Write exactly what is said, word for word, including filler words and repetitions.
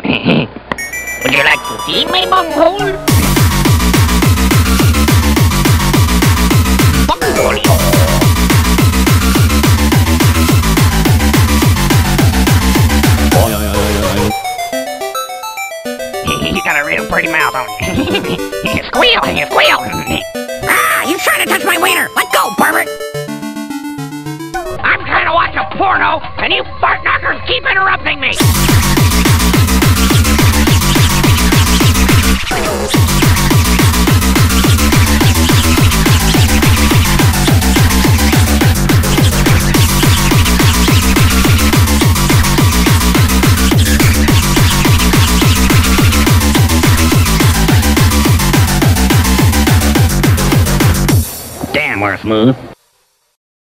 Would you like to see my bunghole? Bungholio. You got a real pretty mouth on you. Squeal, squeal. Ah, you trying to touch my wiener? Let go, pervert. I'm trying to watch a porno, and you fart knockers keep interrupting me. Damn, we're smooth.